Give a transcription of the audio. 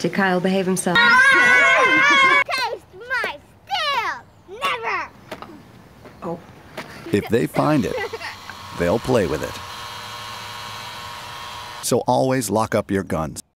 Did Kyle behave himself? Taste my steel! Never! Oh. If they find it, they'll play with it. So always lock up your guns.